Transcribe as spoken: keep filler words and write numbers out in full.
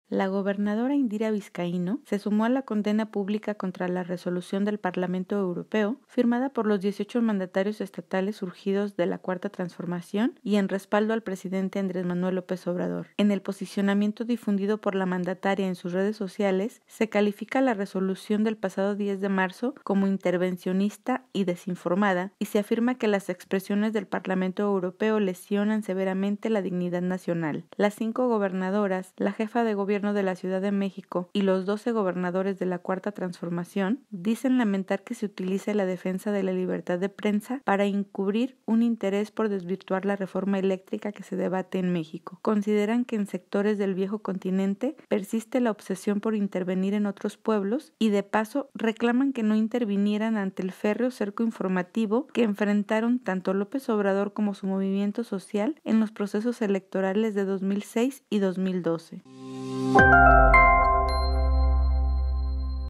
La gobernadora Indira Vizcaíno se sumó a la condena pública contra la resolución del Parlamento Europeo, firmada por los dieciocho mandatarios estatales surgidos de la Cuarta Transformación y en respaldo al presidente Andrés Manuel López Obrador. En el posicionamiento difundido por la mandataria en sus redes sociales, se califica la resolución del pasado diez de marzo como intervencionista y desinformada, y se afirma que las expresiones del Parlamento Europeo lesionan severamente la dignidad nacional. Las cinco gobernadoras, la jefa de gobierno de la Ciudad de México y los doce gobernadores de la Cuarta Transformación dicen lamentar que se utilice la defensa de la libertad de prensa para encubrir un interés por desvirtuar la reforma eléctrica que se debate en México. Consideran que en sectores del viejo continente persiste la obsesión por intervenir en otros pueblos y de paso reclaman que no intervinieran ante el férreo cerco informativo que enfrentaron tanto López Obrador como su movimiento social en los procesos electorales de dos mil seis y dos mil doce.